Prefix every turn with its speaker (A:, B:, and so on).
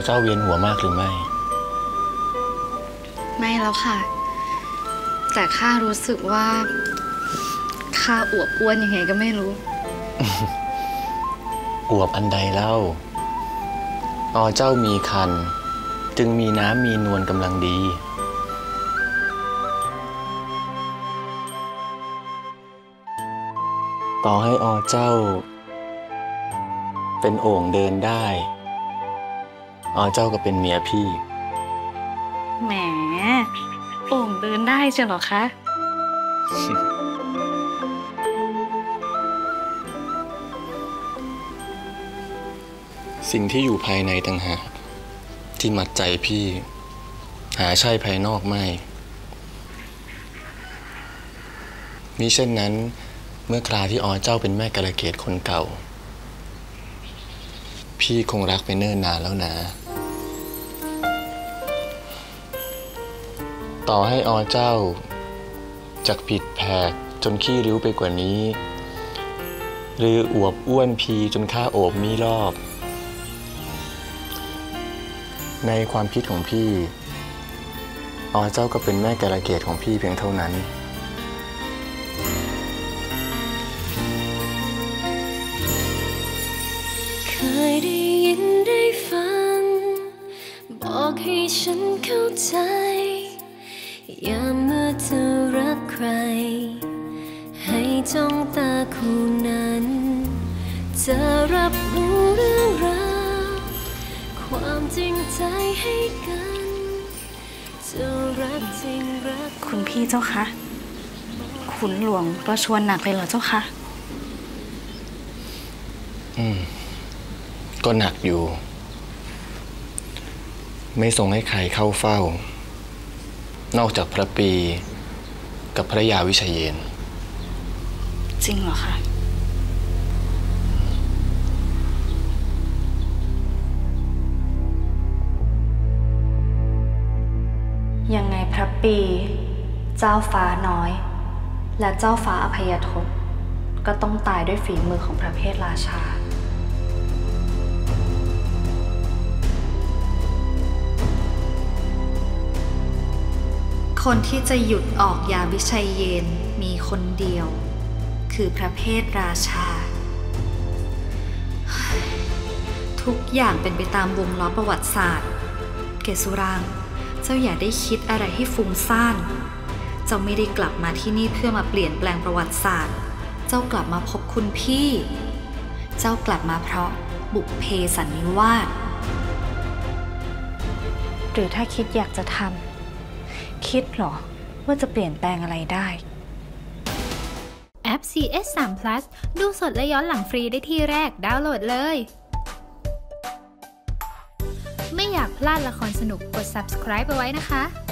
A: เจ้าเวียนหัวมากหรือไม่
B: ไม่แล้วค่ะแต่ข้ารู้สึกว่าข้าอวบอ้วนยังไงก็ไม่รู้
A: อวบอันใดเล่าเจ้ามีครรภ์จึงมีน้ำมีนวลกำลังดีต่อให้เจ้าเป็นโอ่งเดินได้เจ้าก็เป็นเมียพี่
B: แหมโอ่งเดินได้ใช่หรอคะ
A: สิ่งที่อยู่ภายในต่างหากที่มัดใจพี่หาใช่ภายนอกไม่มิเช่นนั้นเมื่อคราที่เจ้าเป็นแม่กาลเกตคนเก่าพี่คงรักไปเนิ่นนานแล้วนะต่อให้เจ้าจักผิดแผกจนขี้ริ้วไปกว่านี้หรืออวบอ้วนพีจนข้าโอบมีรอบในความคิดของพี่เจ้าก็เป็นแม่กาลเกตของพี่เพียงเท่านั้น
C: เคยได้ยินได้ฟังบอกให้ฉันเข้าใจอย่าเมื่อเธอรักใครให้จ้องตาคู่นั้นจะรับรู้เรื่องราวความจริงใจให้กันจะรักจริงรัก
B: คุณพี่เจ้าคะขุนหลวงประชวรหนักเลยเหรอเจ้าคะ
A: ก็หนักอยู่ไม่ทรงให้ใครเข้าเฝ้านอกจากพระปีกับพระยาวิเชยน
B: จริงเหรอคะยังไงพระปีเจ้าฟ้าน้อยและเจ้าฟ้าอภัยทศก็ต้องตายด้วยฝีมือของพระเพทราชาคนที่จะหยุดออกยาวิชัยเยนมีคนเดียวคือพระเพทราชาทุกอย่างเป็นไปตามวงล้อประวัติศาสตร์เกศสุรางค์เจ้าอย่าได้คิดอะไรให้ฟุ้งซ่านเจ้าไม่ได้กลับมาที่นี่เพื่อมาเปลี่ยนแปลงประวัติศาสตร์เจ้ากลับมาพบคุณพี่เจ้ากลับมาเพราะบุพเพสันนิวาสหรือถ้าคิดอยากจะทำคิดหรอว่าจะเปลี่ยนแปลงอะไรได้
D: แอป CS3 Plus ดูสดและย้อนหลังฟรีได้ที่แรกดาวน์โหลดเลยไม่อยากพลาดละครสนุกกด subscribe ไปไว้นะคะ